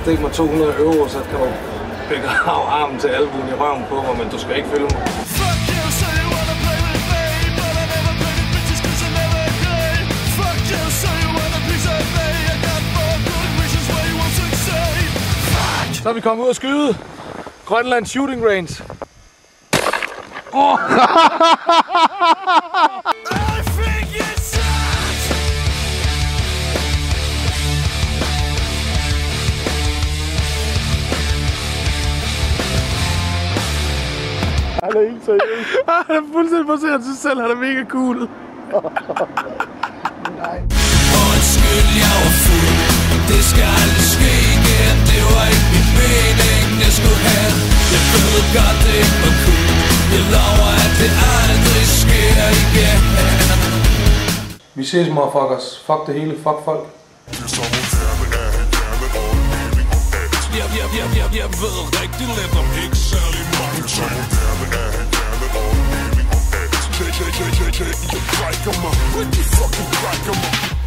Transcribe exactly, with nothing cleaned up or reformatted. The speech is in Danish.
stikke mig to hundrede euro, så kan du begrave armen til albuen i røven på mig, men du skal ikke følge mig. Så er vi kommet ud og skyde. Grønland Shooting Range. Oh. Han er ikke seriøs. Han er fuldstændig på sig sig selv. Han er mega cool. Nej. Undskyld, jeg var fuld. Det skal aldrig ske igen. Det var ikke min mening, jeg skulle have. Jeg ved godt, det ikke var cool. Jeg lover, at det aldrig sker igen. Vi ses, motherfuckers. Fuck det hele. Fuck folk. Jeg, jeg, jeg, jeg, jeg ved rigtig lidt om ikke særlig mange ting. Take, take, take, take, take, you brækker mig. You fucking brækker mig.